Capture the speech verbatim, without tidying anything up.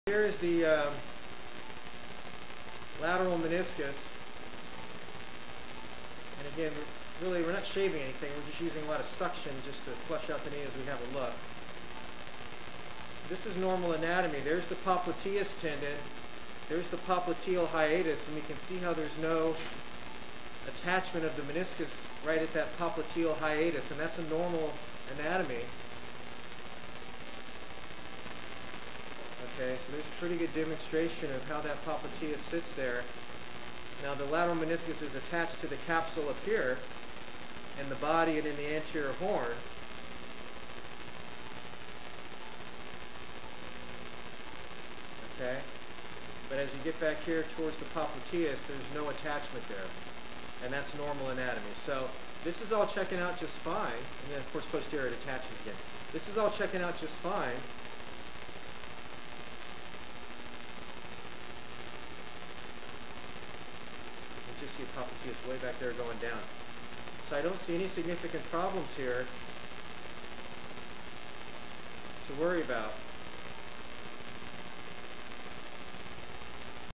Here is the um, lateral meniscus, and again, really we're not shaving anything, we're just using a lot of suction just to flush out the knee as we have a look. This is normal anatomy. There's the popliteus tendon, there's the popliteal hiatus, and we can see how there's no attachment of the meniscus right at that popliteal hiatus, and that's a normal anatomy. Okay, so there's a pretty good demonstration of how that popliteus sits there. Now the lateral meniscus is attached to the capsule up here in the body and in the anterior horn. Okay, but as you get back here towards the popliteus, there's no attachment there, and that's normal anatomy. So this is all checking out just fine, and then of course posterior it attaches again. This is all checking out just fine. Just see popliteus way back there going down. So I don't see any significant problems here to worry about.